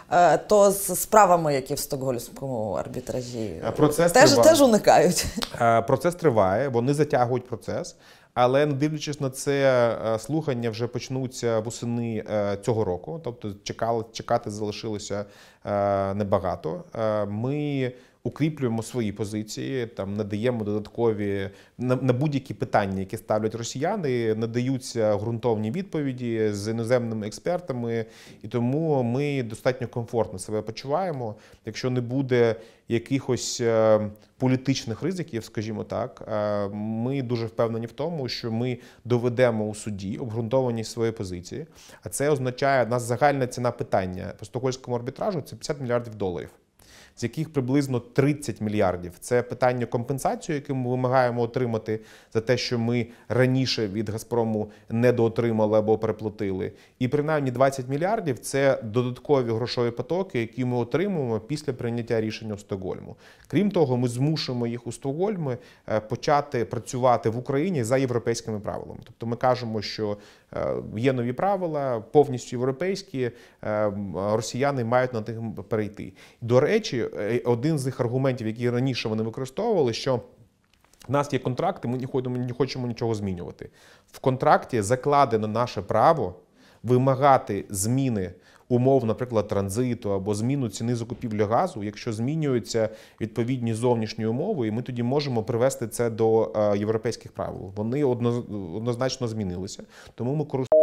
то з справами, які в стокгольмському арбітражі, процес теж уникають. Процес триває, вони затягують процес. Але не дивлячись на це, слухання вже почнуться восени цього року, тобто чекати залишилося небагато. Ми укріплюємо свої позиції, там надаємо додаткові на будь-які питання, які ставлять росіяни, надаються ґрунтовні відповіді з іноземними експертами, і тому ми достатньо комфортно себе почуваємо. Якщо не буде якихось політичних ризиків, скажімо так, ми дуже впевнені в тому, що ми доведемо у суді обґрунтованість своєї позиції, а це означає, нас загальна ціна питання по стокгольмському арбітражу – це $50 мільярдів. З яких приблизно 30 мільярдів – це питання компенсації, яку ми вимагаємо отримати за те, що ми раніше від «Газпрому» недоотримали або переплатили. І принаймні 20 мільярдів – це додаткові грошові потоки, які ми отримуємо після прийняття рішення у Стокгольму. Крім того, ми змушуємо їх у Стокгольмі почати працювати в Україні за європейськими правилами. Тобто ми кажемо, що є нові правила, повністю європейські, росіяни мають на них перейти. До речі, один з їх аргументів, які раніше вони використовували, що в нас є контракти, ми не хочемо нічого змінювати. В контракті закладено наше право вимагати зміни умов, наприклад, транзиту або зміну ціни закупівлі газу, якщо змінюються відповідні зовнішні умови, і ми тоді можемо привести це до європейських правил. Вони однозначно змінилися, тому ми користуємося